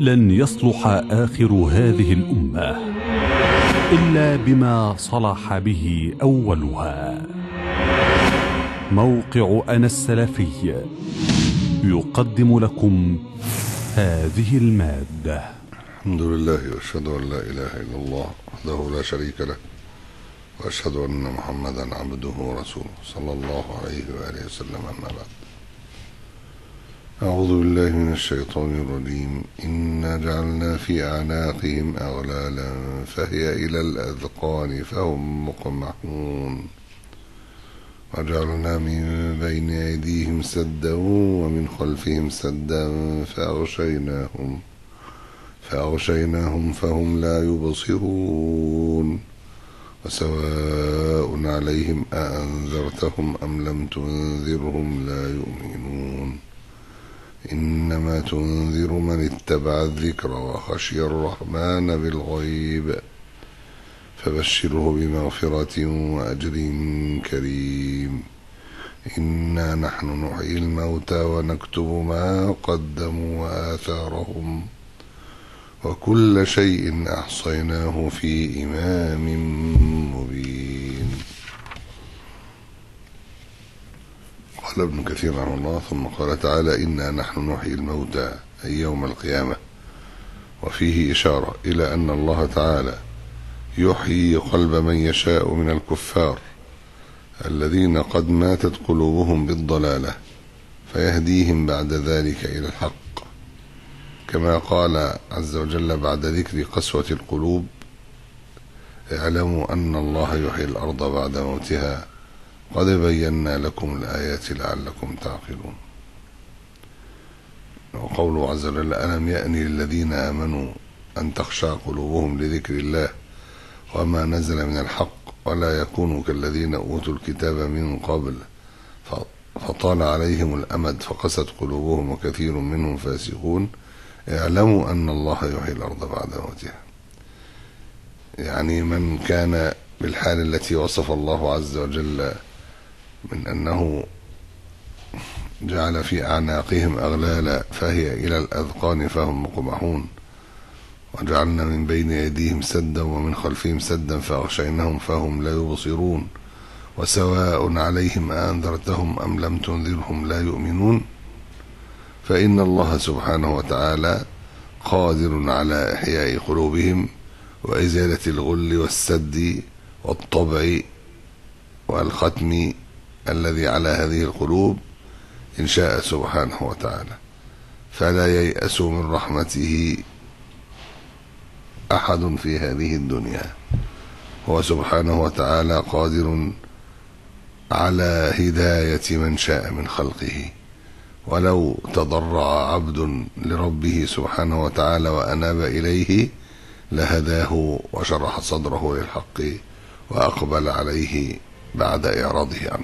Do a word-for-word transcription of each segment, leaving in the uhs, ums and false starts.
لن يصلح آخر هذه الأمة إلا بما صلح به أولها. موقع أنا السلفي يقدم لكم هذه المادة. الحمد لله وأشهد أن لا إله إلا الله وحده لا شريك له، وأشهد أن محمدا عبده ورسوله صلى الله عليه وآله وسلم. أما بعد، أعوذ بالله من الشيطان الرجيم. إنا جعلنا في أعناقهم أغلالا فهي إلى الأذقان فهم مقمحون، وجعلنا من بين أيديهم سدا ومن خلفهم سدا فأغشيناهم فأغشيناهم فهم لا يبصرون، وسواء عليهم أأنذرتهم أم لم تنذرهم لا يؤمنون. إنما تنذر من اتبع الذكر وخشي الرحمن بالغيب، فبشره بمغفرة وأجر كريم. إنا نحن نحيي الموتى ونكتب ما قدموا وآثارهم، وكل شيء أحصيناه في إمام مبين. قال ابن كثير رحمه الله: ثم قال تعالى: إنا نحن نحيي الموتى أي يوم القيامة. وفيه إشارة إلى أن الله تعالى يحيي قلب من يشاء من الكفار الذين قد ماتت قلوبهم بالضلالة، فيهديهم بعد ذلك إلى الحق، كما قال عز وجل بعد ذكر قسوة القلوب: اعلموا أن الله يحيي الأرض بعد موتها قد بينا لكم الآيات لعلكم تعقلون. وقوله عز وجل: ألم يأن للذين آمنوا أن تخشع قلوبهم لذكر الله وما نزل من الحق ولا يكونوا كالذين أوتوا الكتاب من قبل فطال عليهم الأمد فقست قلوبهم وكثير منهم فاسقون، اعلموا أن الله يحيي الأرض بعد موتها. يعني من كان بالحال التي وصف الله عز وجل من أنه جعل في أعناقهم أغلالا فهي إلى الأذقان فهم مقمحون، وجعلنا من بين أيديهم سدا ومن خلفهم سدا فأغشيناهم فهم لا يبصرون، وسواء عليهم أأنذرتهم أم لم تنذرهم لا يؤمنون، فإن الله سبحانه وتعالى قادر على إحياء قلوبهم وإزالة الغل والسد والطبع والختم الذي على هذه القلوب إن شاء سبحانه وتعالى، فلا ييأس من رحمته أحد في هذه الدنيا. هو سبحانه وتعالى قادر على هداية من شاء من خلقه، ولو تضرع عبد لربه سبحانه وتعالى وأناب إليه لهداه وشرح صدره للحق وأقبل عليه بعد إعراضه عنه،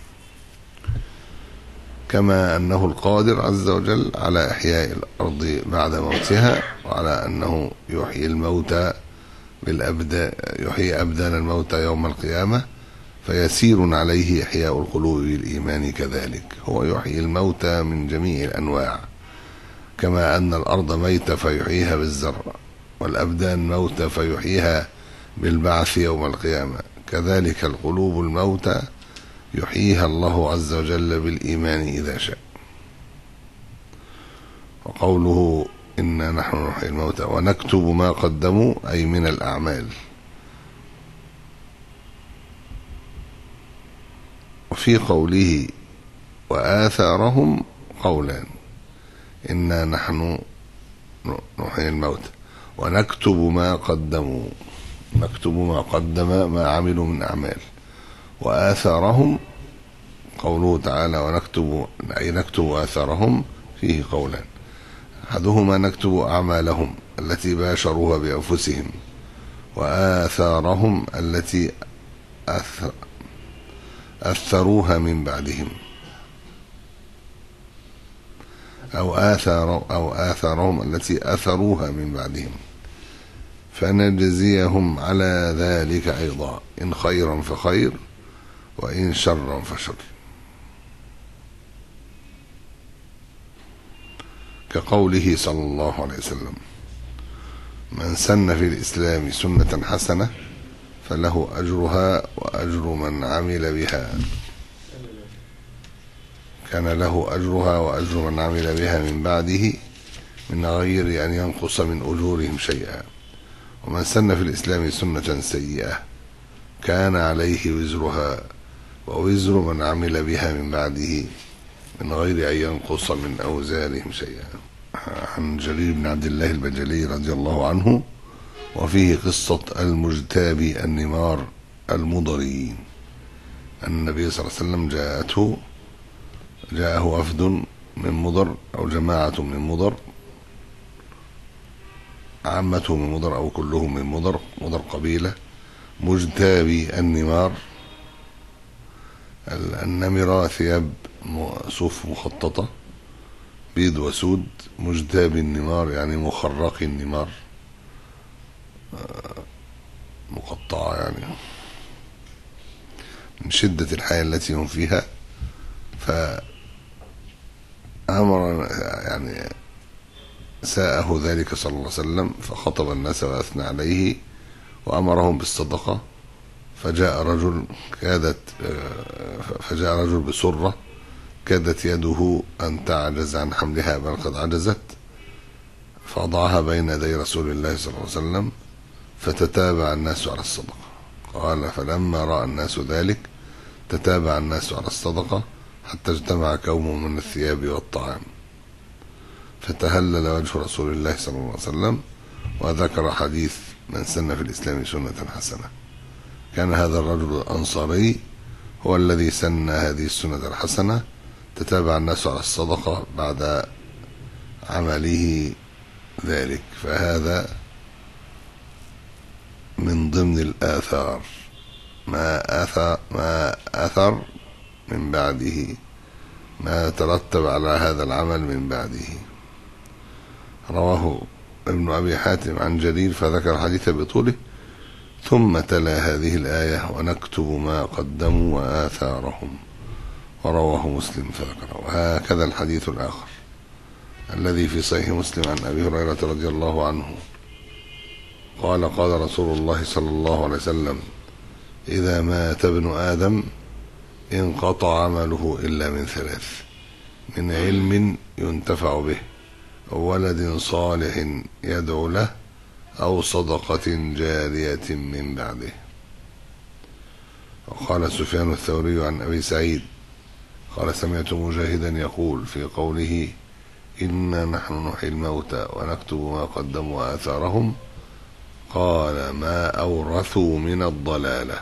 كما أنه القادر عز وجل على إحياء الأرض بعد موتها، وعلى أنه يحيي الموتى بالأبدان، يحيي أبدان الموتى يوم القيامة، فيسير عليه إحياء القلوب بالإيمان كذلك. هو يحيي الموتى من جميع الأنواع، كما أن الأرض ميتة فيحييها بالزرع، والأبدان موتى فيحييها بالبعث يوم القيامة، كذلك القلوب الموتى يحييها الله عز وجل بالإيمان إذا شاء. وقوله: إنا نحن نحيي الموتى ونكتب ما قدموا أي من الأعمال. وفي قوله وآثارهم قولان: إنا نحن نحيي الموتى ونكتب ما قدموا، نكتب ما قدم ما عملوا من أعمال. وآثارهم قوله تعالى ونكتب أي نكتب آثارهم فيه قولان: أحدهما نكتب أعمالهم التي باشروها بأنفسهم، وآثارهم التي أثروها من بعدهم، أو آثار أو آثارهم التي أثروها من بعدهم، فنجزيهم على ذلك أيضا، إن خيرا فخير وإن شرا فشر. كقوله صلى الله عليه وسلم: من سن في الإسلام سنة حسنة فله أجرها وأجر من عمل بها، كان له أجرها وأجر من عمل بها من بعده من غير أن ينقص من أجورهم شيئا. ومن سن في الإسلام سنة سيئة كان عليه وزرها ووزر من عمل بها من بعده من غير أن ينقص من أوزارهم شيئا. عن جرير بن عبد الله البجلي رضي الله عنه، وفيه قصة المجتابي النمار المضريين، أن النبي صلى الله عليه وسلم جاءته جاءه وفد من مضر أو جماعة من مضر، عامته من مضر أو كلهم من مضر، مضر قبيلة، مجتابي النمار. النمرة ثياب صوف مخططة بيض وسود، مجتابي النمار يعني مخرقي النمار، مقطعة يعني من شدة الحياة التي هم فيها. فأمر يعني ساءه ذلك صلى الله عليه وسلم، فخطب الناس وأثنى عليه وأمرهم بالصدقة. فجاء رجل كادت فجاء رجل بسرة كادت يده أن تعجز عن حملها بل قد عجزت، فوضعها بين يدي رسول الله صلى الله عليه وسلم، فتتابع الناس على الصدقة. قال: فلما رأى الناس ذلك تتابع الناس على الصدقة حتى اجتمع كوم من الثياب والطعام، فتهلل وجه رسول الله صلى الله عليه وسلم وذكر حديث من سن في الإسلام سنة حسنة. كان هذا الرجل الأنصاري هو الذي سن هذه السنة الحسنة، تتابع الناس على الصدقة بعد عمله ذلك. فهذا من ضمن الآثار، ما أثر, ما أثر من بعده، ما ترتب على هذا العمل من بعده. رواه ابن أبي حاتم عن جرير فذكر حديث بطوله، ثم تلا هذه الآية: ونكتب ما قدموا وآثارهم. ورواه مسلم فذكره. وهكذا الحديث الآخر الذي في صحيح مسلم عن أبي هريرة رضي الله عنه قال: قال رسول الله صلى الله عليه وسلم: إذا مات ابن آدم انقطع عمله إلا من ثلاث: من علم ينتفع به، أو ولد صالح يدعو له، أو صدقة جارية من بعده. وقال سفيان الثوري عن أبي سعيد قال: سمعت مجاهدا يقول في قوله: إنا نحن نحيي الموتى ونكتب ما قدموا وآثارهم، قال: ما أورثوا من الضلالة.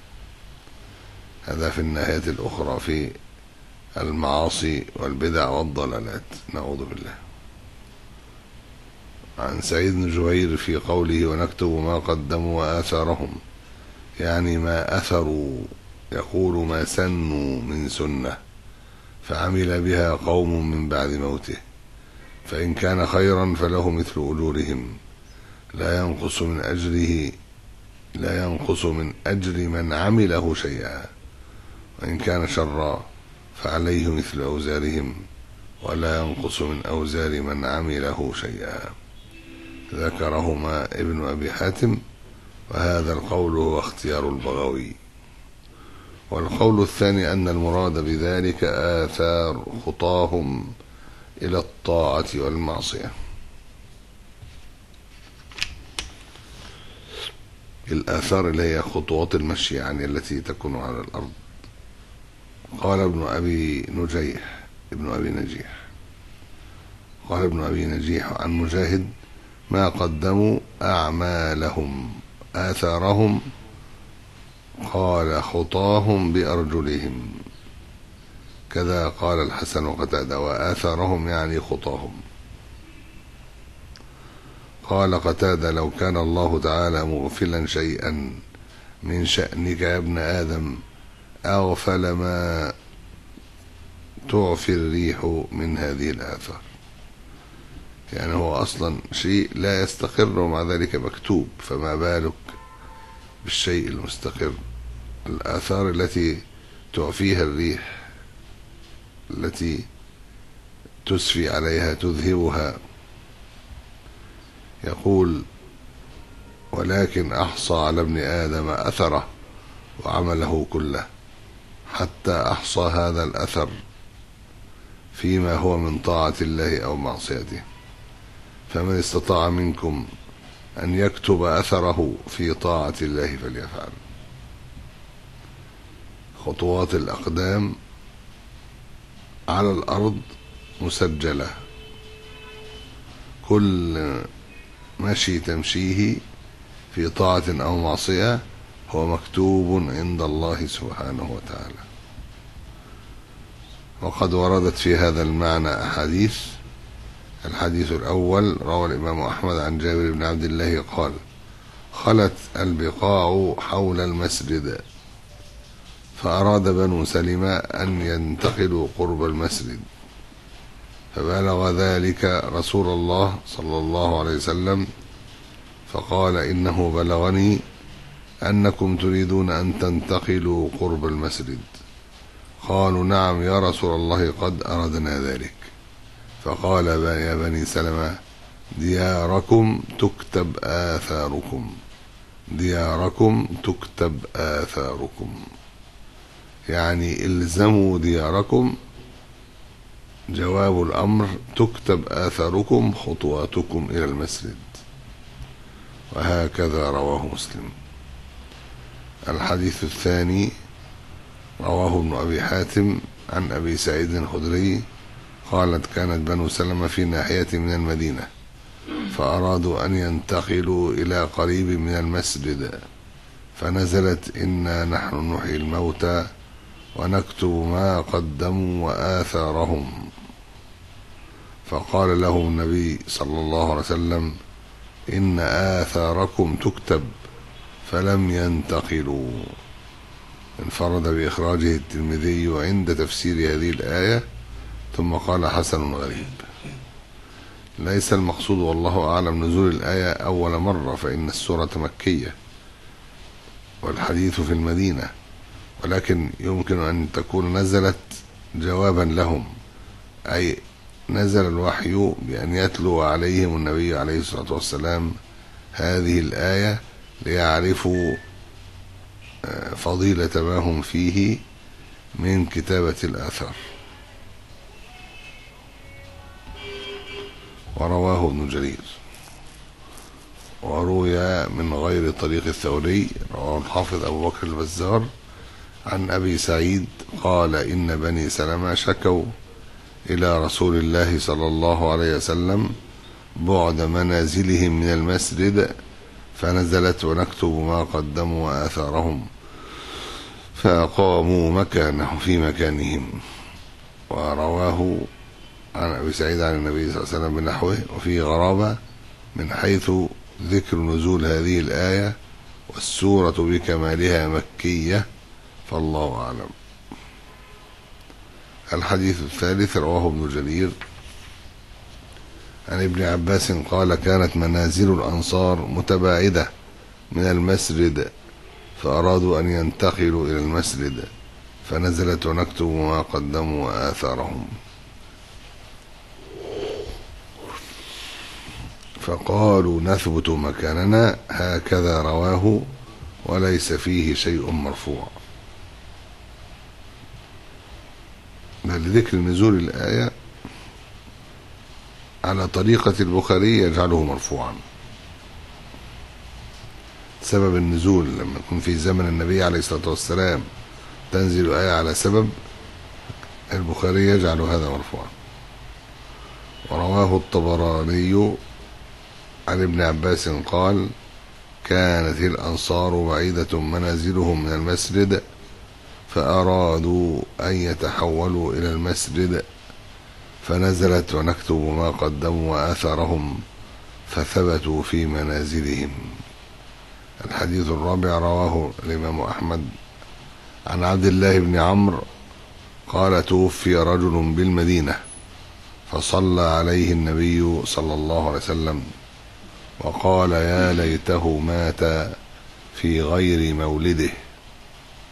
هذا في النهاية الأخرى في المعاصي والبدع والضلالات، نعوذ بالله. عن سعيد بن جبير في قوله: ونكتب ما قدموا وآثارهم، يعني ما أثروا، يقول ما سنوا من سنة فعمل بها قوم من بعد موته، فإن كان خيرا فله مثل أجورهم لا ينقص من أجره لا ينقص من أجر من عمله شيئا، وإن كان شرا فعليه مثل أوزارهم ولا ينقص من أوزار من عمله شيئا. ذكرهما ابن أبي حاتم، وهذا القول هو اختيار البغوي. والقول الثاني أن المراد بذلك آثار خطاهم إلى الطاعة والمعصية. الآثار اللي هي خطوات المشي يعني التي تكون على الأرض. قال ابن أبي نجيح ابن أبي نجيح قال ابن أبي نجيح عن مجاهد: ما قدموا أعمالهم آثارهم، قال: خطاهم بأرجلهم. كذا قال الحسن وقتادة: وآثارهم يعني خطاهم. قال قتادة: لو كان الله تعالى مغفلا شيئا من شأنك يا ابن آدم أغفل ما تعفي الريح من هذه الآثار. يعني هو أصلا شيء لا يستقر ومع ذلك مكتوب، فما بالك بالشيء المستقر. الآثار التي تعفيها الريح، التي تسفي عليها تذهبها. يقول: ولكن أحصى على ابن آدم أثره وعمله كله حتى أحصى هذا الأثر فيما هو من طاعة الله أو معصيته، فمن استطاع منكم أن يكتب أثره في طاعة الله فليفعل. خطوات الأقدام على الأرض مسجلة، كل مشي تمشيه في طاعة أو معصية هو مكتوب عند الله سبحانه وتعالى. وقد وردت في هذا المعنى أحاديث. الحديث الأول روى الإمام أحمد عن جابر بن عبد الله قال: خلت البقاع حول المسجد فأراد بنو سلمة أن ينتقلوا قرب المسجد، فبلغ ذلك رسول الله صلى الله عليه وسلم فقال: إنه بلغني أنكم تريدون أن تنتقلوا قرب المسجد. قالوا: نعم يا رسول الله، قد أردنا ذلك. فقال: يا بني سلمة، دياركم تكتب آثاركم، دياركم تكتب آثاركم، يعني الزموا دياركم. جواب الأمر: تكتب آثاركم خطواتكم إلى المسجد. وهكذا رواه مسلم. الحديث الثاني رواه ابن أبي حاتم عن أبي سعيد الخدري قالت: كانت بنو سلمة في ناحية من المدينة فأرادوا أن ينتقلوا إلى قريب من المسجد، فنزلت: إنا نحن نحيي الموتى ونكتب ما قدموا وآثارهم. فقال لهم النبي صلى الله عليه وسلم: إن آثاركم تكتب، فلم ينتقلوا. انفرد بإخراجه الترمذي عند تفسير هذه الآية، ثم قال: حسن غريب. ليس المقصود والله أعلم نزول الآية أول مرة، فإن السورة مكية والحديث في المدينة، ولكن يمكن أن تكون نزلت جوابا لهم، أي نزل الوحي بأن يتلو عليهم النبي عليه الصلاة والسلام هذه الآية ليعرفوا فضيلة ما هم فيه من كتابة الآثار. ورواه ابن جرير. وروي من غير طريق الثوري، رواه الحافظ أبو بكر البزار عن أبي سعيد قال: إن بني سلمة شكوا إلى رسول الله صلى الله عليه وسلم بعد منازلهم من المسجد، فنزلت: ونكتب ما قدموا وآثارهم، فأقاموا مكانه في مكانهم. ورواه عن أبي سعيد عن النبي صلى الله عليه وسلم بنحوه، وفيه غرابة من حيث ذكر نزول هذه الآية والسورة بكمالها مكية، فالله أعلم. الحديث الثالث رواه ابن جرير عن ابن عباس قال: كانت منازل الأنصار متباعدة من المسجد، فأرادوا أن ينتقلوا إلى المسجد، فنزلت: ونكتب ما قدموا وآثارهم. فقالوا: نثبت مكاننا. هكذا رواه، وليس فيه شيء مرفوع. بل ذكر نزول الآية على طريقة البخاري يجعله مرفوعا. سبب النزول لما يكون في زمن النبي عليه الصلاة والسلام تنزل آية على سبب، البخاري يجعل هذا مرفوعا. ورواه الطبراني عن ابن عباس قال: كانت الأنصار بعيدة منازلهم من المسجد، فأرادوا أن يتحولوا إلى المسجد، فنزلت: ونكتب ما قدموا وآثارهم، فثبتوا في منازلهم. الحديث الرابع رواه الإمام أحمد عن عبد الله بن عمرو قال: توفي رجل بالمدينة، فصلى عليه النبي صلى الله عليه وسلم وقال: يا ليته مات في غير مولده.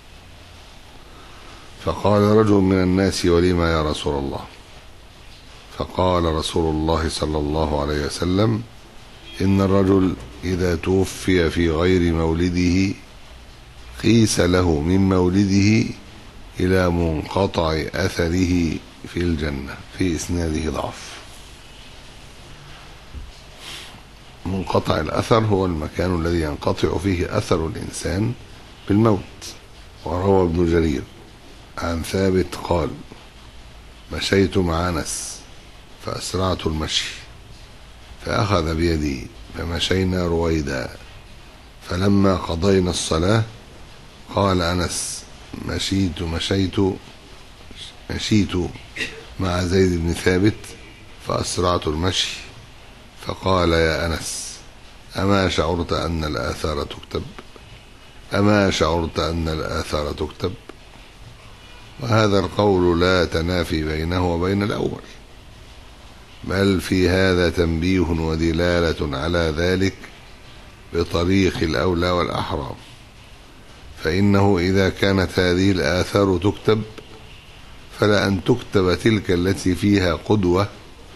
فقال رجل من الناس: ولما يا رسول الله؟ فقال رسول الله صلى الله عليه وسلم: إن الرجل إذا توفي في غير مولده قيس له من مولده إلى منقطع أثره في الجنة. في إسناده ضعف. منقطع الأثر هو المكان الذي ينقطع فيه أثر الإنسان بالموت. وروى ابن جرير عن ثابت قال: مشيت مع أنس فأسرعت المشي فأخذ بيدي فمشينا رويدا، فلما قضينا الصلاة قال أنس: مشيت مشيت مشيت مع زيد بن ثابت فأسرعت المشي، فقال: يا أنس، أما شعرت أن الآثار تكتب؟ أما شعرت أن الآثار تكتب؟ وهذا القول لا تنافي بينه وبين الأول، بل في هذا تنبيه ودلالة على ذلك بطريق الأولى والأحرى. فإنه إذا كانت هذه الآثار تكتب فلا أن تكتب تلك التي فيها قدوة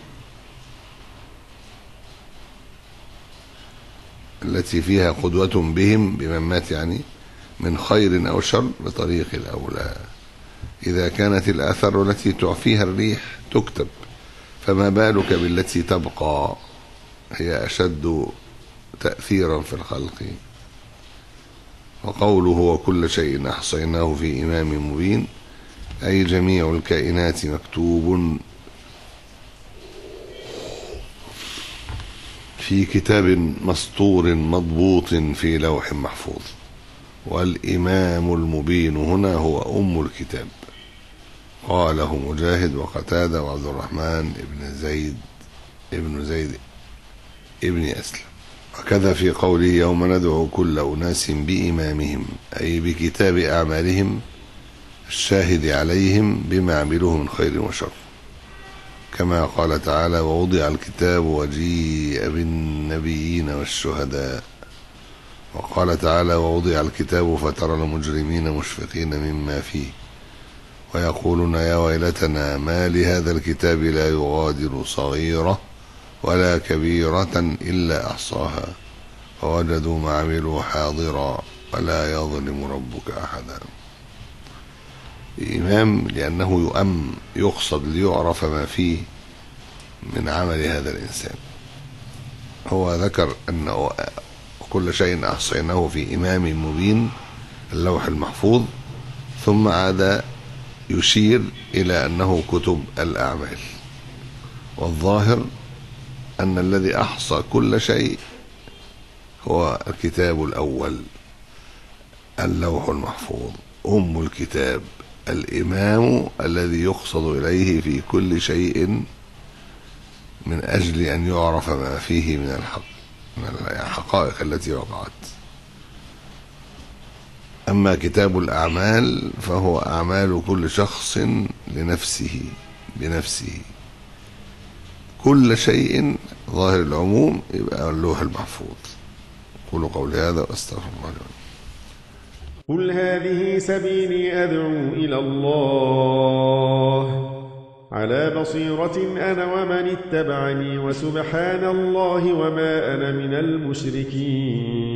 التي فيها قدوة بهم بمن مات يعني من خير أو شر بطريق الأولى. إذا كانت الآثار التي تعفيها الريح تكتب، فما بالك بالتي تبقى هي أشد تأثيرا في الخلق. وقوله: وكل شيء أحصيناه في إمام مبين، أي جميع الكائنات مكتوب في كتاب مسطور مضبوط في لوح محفوظ. والإمام المبين هنا هو أم الكتاب. قاله مجاهد وقتادة وعبد الرحمن ابن زيد ابن زيد ابن أسلم. وكذا في قوله: يوم ندعو كل أناس بإمامهم، أي بكتاب أعمالهم الشاهد عليهم بما عملوه من خير وشر. كما قال تعالى: ووضع الكتاب وجيء بالنبيين والشهداء. وقال تعالى: ووضع الكتاب فترى المجرمين مشفقين مما فيه ويقولون يا ويلتنا ما لهذا الكتاب لا يغادر صغيرة ولا كبيرة إلا أحصاها ووجدوا ما عملوا حاضرا ولا يظلم ربك أحدا. إمام لأنه يؤم، يقصد ليعرف ما فيه من عمل هذا الإنسان. هو ذكر أنه كل شيء أحصيناه في إمام مبين اللوح المحفوظ، ثم عاد يشير إلى أنه كتب الأعمال. والظاهر أن الذي أحصى كل شيء هو الكتاب الأول، اللوح المحفوظ، أم الكتاب، الإمام الذي يقصد إليه في كل شيء من أجل أن يعرف ما فيه من الحق من الحقائق التي وقعت. أما كتاب الأعمال فهو أعمال كل شخص لنفسه بنفسه. كل شيء ظاهر العموم يبقى اللوح المحفوظ. قولوا قولي هذا وأستغفر الله لي. قل هذه سبيلي أدعو إلى الله على بصيرة أنا ومن اتبعني، وسبحان الله وما أنا من المشركين.